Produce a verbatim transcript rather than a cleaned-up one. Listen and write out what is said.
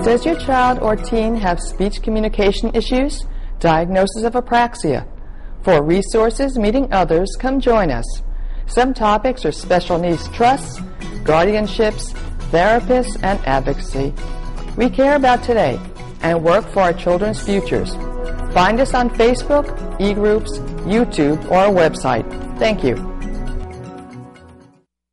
Does your child or teen have speech communication issues? Diagnosis of apraxia? For resources meeting others, come join us. Some topics are special needs trusts, guardianships, therapists, and advocacy. We care about today and work for our children's futures. Find us on Facebook, e-groups, YouTube, or our website. Thank you.